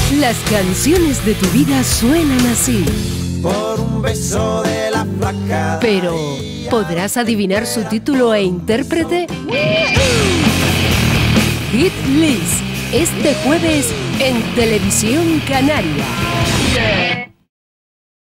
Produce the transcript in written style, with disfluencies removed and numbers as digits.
Las canciones de tu vida suenan así. Por un beso de la flaca. Pero, ¿podrás adivinar su título e intérprete? Hit List, este jueves en Televisión Canaria.